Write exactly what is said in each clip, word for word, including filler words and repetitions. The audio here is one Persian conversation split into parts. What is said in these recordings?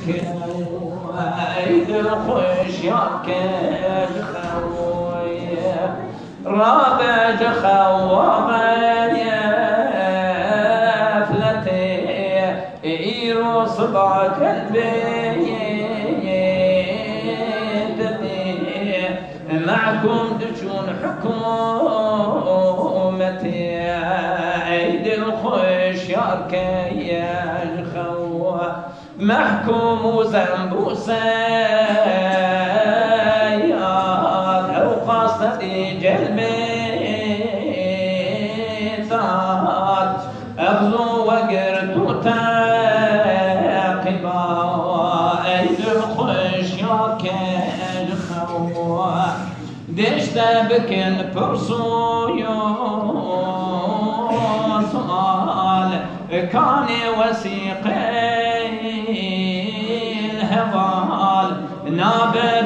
عيد الخوش يا كل خوي رابع خوابا يا فلتي ايرو صبع قلبي معكم دجون حكومتي عيد الخوش ياركي يا الخوة محكوم وذنب وسياد أو قصدي جلبي ثاد أخذوا وقرت وتاقبا عيد الخوش ياركي الخوة دشتا بكن برسويون سؤال كان وسيقي الهوال نابب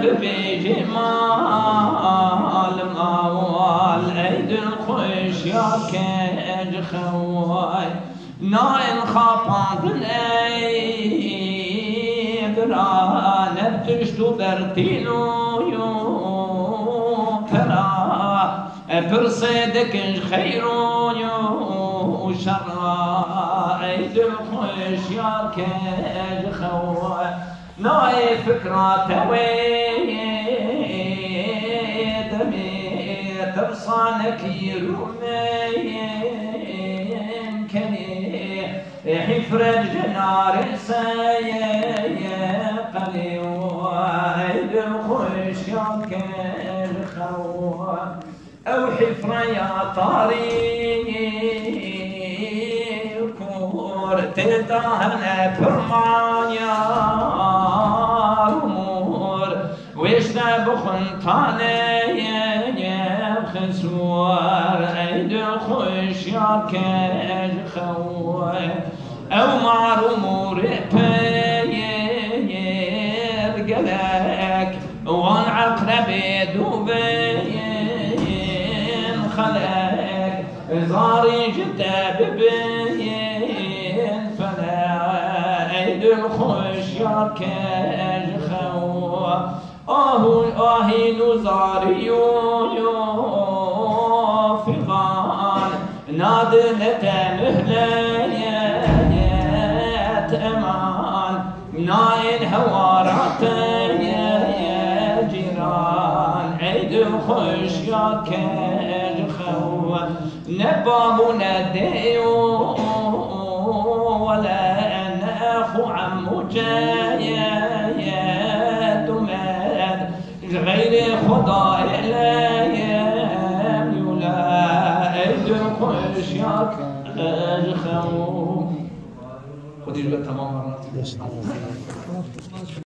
بجمال موال عيد الخوش يا كج خواي ناين خاطان دنيا برا نبتشتو برتينو برصدك خير وشر عيد الخوش يا كج خوا ناي فكرة تويد ميت برصانك يرومين كني حفر الجنار سيقلي عيد الخوش يا كج خوا أو حفرة يا طريق كور تدهن برمان يا رمور ويش نبخن طاني بخسوار عيد الخوش يا كج خوي أو مع رمور بير قلق وان عقرب دوبي خلق زاري جدا ببين فلا عيد الخوش يا كج خوا آهو آهي نزاري في غال نادلة مهلية أمان ناين هوارات يا جيران عيد الخوش يا كج نباب ندي ولا أنا أخو عمو جاية دماد غير خدا لا يملا عيد الخوش يا كج خو خدي تمام مرات